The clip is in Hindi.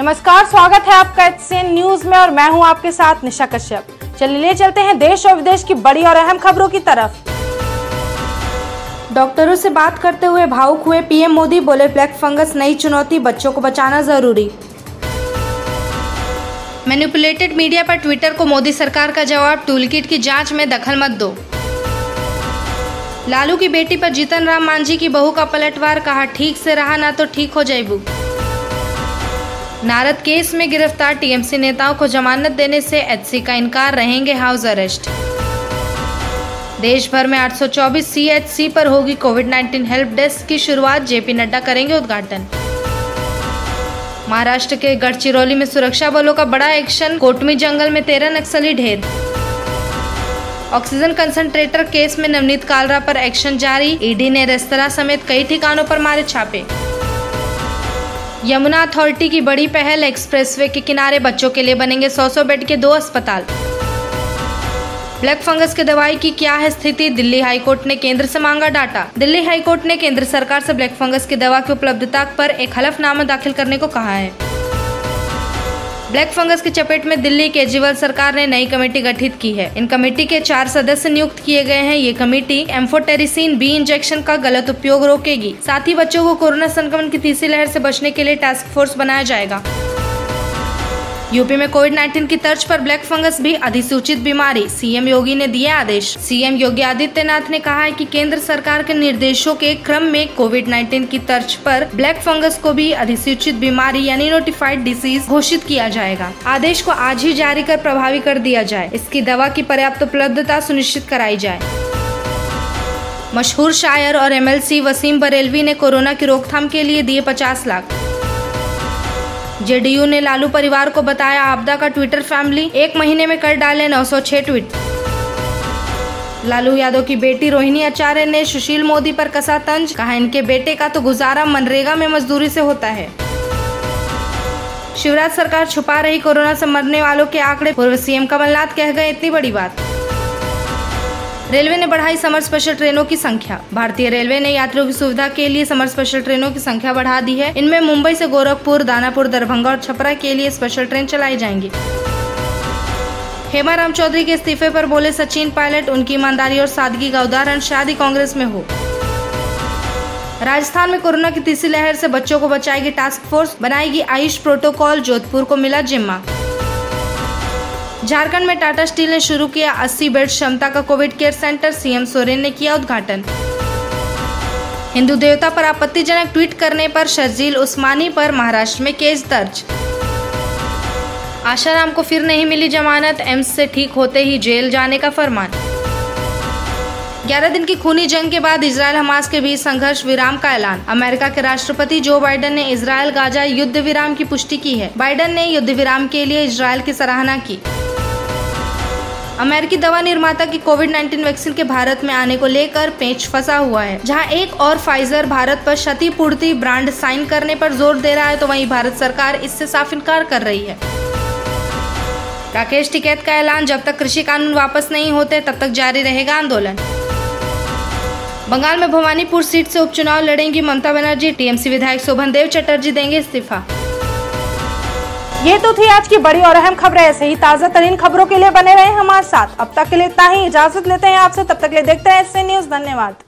नमस्कार, स्वागत है आपका एचसीएन न्यूज में और मैं हूं आपके साथ निशा कश्यप। चलिए ले चलते हैं देश और विदेश की बड़ी और अहम खबरों की तरफ। डॉक्टरों से बात करते हुए भावुक हुए पीएम मोदी, बोले ब्लैक फंगस नई चुनौती, बच्चों को बचाना जरूरी। मैनिपुलेटेड मीडिया पर ट्विटर को मोदी सरकार का जवाब, टूलकिट की जांच में दखल मत दो। लालू की बेटी पर जीतन राम मांझी की बहू का पलटवार, कहा ठीक से रहा ना तो ठीक हो जाएबू। नारद केस में गिरफ्तार टीएमसी नेताओं को जमानत देने से एचसी का इनकार, रहेंगे हाउस अरेस्ट। देश भर में 824 सीएचसी पर होगी कोविड-19 हेल्प डेस्क की शुरुआत, जेपी नड्डा करेंगे उद्घाटन। महाराष्ट्र के गढ़चिरौली में सुरक्षा बलों का बड़ा एक्शन, कोटमी जंगल में 13 नक्सली ढेर। ऑक्सीजन कंसंट्रेटर केस में नवनीत कालरा पर एक्शन जारी, ईडी ने रेस्तरां समेत कई ठिकानों पर मारे छापे। यमुना अथॉरिटी की बड़ी पहल, एक्सप्रेसवे के किनारे बच्चों के लिए बनेंगे 100 बेड के 2 अस्पताल। ब्लैक फंगस की दवाई की क्या है स्थिति, दिल्ली हाईकोर्ट ने केंद्र से मांगा डाटा। दिल्ली हाईकोर्ट ने केंद्र सरकार से ब्लैक फंगस की दवा की उपलब्धता पर एक हलफनामा दाखिल करने को कहा है। ब्लैक फंगस की चपेट में दिल्ली केजरीवाल सरकार ने नई कमेटी गठित की है। इन कमेटी के 4 सदस्य नियुक्त किए गए हैं। ये कमेटी एम्फोटेरिसिन बी इंजेक्शन का गलत उपयोग रोकेगी, साथ ही बच्चों को कोरोना संक्रमण की तीसरी लहर से बचने के लिए टास्क फोर्स बनाया जाएगा। यूपी में कोविड-19 की तर्ज पर ब्लैक फंगस भी अधिसूचित बीमारी, सीएम योगी ने दिए आदेश। सीएम योगी आदित्यनाथ ने कहा है कि केंद्र सरकार के निर्देशों के क्रम में कोविड-19 की तर्ज पर ब्लैक फंगस को भी अधिसूचित बीमारी यानी नोटिफाइड डिसीज घोषित किया जाएगा। आदेश को आज ही जारी कर प्रभावी कर दिया जाए। इसकी दवा की पर्याप्त उपलब्धता सुनिश्चित कराई जाए। मशहूर शायर और एमएलसी वसीम बरेलवी ने कोरोना की रोकथाम के लिए दिए 50 लाख। जेडीयू ने लालू परिवार को बताया आपदा का ट्विटर फैमिली, 1 महीने में कर डाले 906 ट्वीट। लालू यादव की बेटी रोहिणी आचार्य ने सुशील मोदी पर कसा तंज, कहा इनके बेटे का तो गुजारा मनरेगा में मजदूरी से होता है। शिवराज सरकार छुपा रही कोरोना से मरने वालों के आंकड़े, पूर्व सीएम कमलनाथ कह गए इतनी बड़ी बात। रेलवे ने बढ़ाई समर स्पेशल ट्रेनों की संख्या। भारतीय रेलवे ने यात्रियों की सुविधा के लिए समर स्पेशल ट्रेनों की संख्या बढ़ा दी है। इनमें मुंबई से गोरखपुर, दानापुर, दरभंगा और छपरा के लिए स्पेशल ट्रेन चलाई जाएंगी। हेमाराम चौधरी के इस्तीफे पर बोले सचिन पायलट, उनकी ईमानदारी और सादगी का उदाहरण शायद ही कांग्रेस में हो। राजस्थान में कोरोना की तीसरी लहर से बच्चों को बचाएगी टास्क फोर्स, बनाएगी आयुष प्रोटोकॉल, जोधपुर को मिला जिम्मा। झारखंड में टाटा स्टील ने शुरू किया 80 बेड क्षमता का covid care centre, CM Soren ने किया उद्घाटन। हिंदू देवता पर आपत्तिजनक ट्वीट करने पर शर्जील उस्मानी पर महाराष्ट्र में केस दर्ज। आशाराम को फिर नहीं मिली जमानत, एम्स से ठीक होते ही जेल जाने का फरमान। 11 दिन की खूनी जंग के बाद इजरायल हमास के बीच संघर्ष विराम का ऐलान। अमेरिका के राष्ट्रपति जो बाइडेन ने इजरायल गाजा युद्ध विराम की पुष्टि की है। बाइडेन ने युद्ध विराम के लिए इजरायल की सराहना की। अमेरिकी दवा निर्माता की कोविड-19 वैक्सीन के भारत में आने को लेकर पेच फंसा हुआ है। जहां एक और फाइजर भारत पर क्षतिपूर्ति ब्रांड साइन करने पर जोर दे रहा है, तो वहीं भारत सरकार इससे साफ इनकार कर रही है। राकेश टिकैत का ऐलान, जब तक कृषि कानून वापस नहीं होते तब तक जारी रहेगा आंदोलन। बंगाल में भवानीपुर सीट से उपचुनाव लड़ेंगी ममता बनर्जी, टीएमसी विधायक शोभनदेव चटर्जी देंगे इस्तीफा। ये तो थी आज की बड़ी और अहम खबरें। ऐसे ही ताजा तरीन खबरों के लिए बने रहे हमारे साथ। अब तक के लिए इतना ही, इजाजत लेते हैं आपसे। तब तक के लिए देखते हैं एचसीएन न्यूज। धन्यवाद।